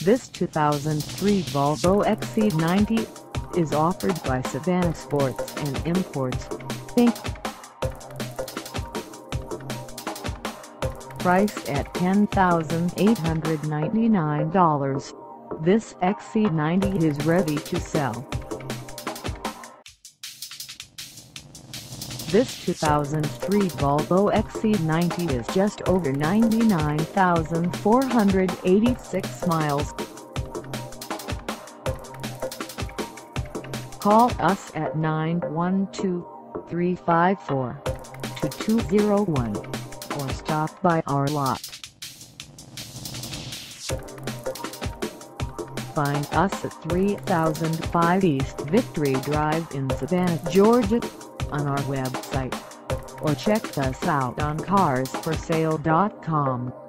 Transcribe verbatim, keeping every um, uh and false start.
This two thousand three Volvo X C ninety is offered by Savannah Sports and Imports, Incorporated. Priced at ten thousand eight hundred ninety-nine dollars, this X C ninety is ready to sell. This two thousand three Volvo X C ninety is just over ninety-nine thousand four hundred eighty-six miles. Call us at nine one two, three five four, two two zero one or stop by our lot. Find us at three thousand five East Victory Drive in Savannah, Georgia, on our website, or check us out on cars for sale dot com.